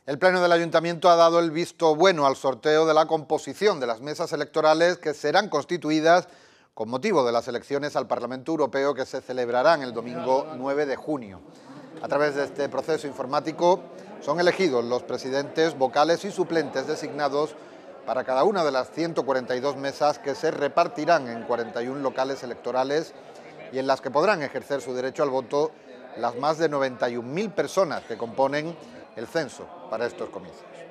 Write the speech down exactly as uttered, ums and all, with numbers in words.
El Pleno del Ayuntamiento ha dado el visto bueno al sorteo de la composición de las mesas electorales que serán constituidas con motivo de las elecciones al Parlamento Europeo que se celebrarán el domingo nueve de junio. A través de este proceso informático son elegidos los presidentes, vocales y suplentes designados para cada una de las ciento cuarenta y dos mesas que se repartirán en cuarenta y un locales electorales y en las que podrán ejercer su derecho al voto las más de noventa y un mil personas que componen el censo para estos comicios.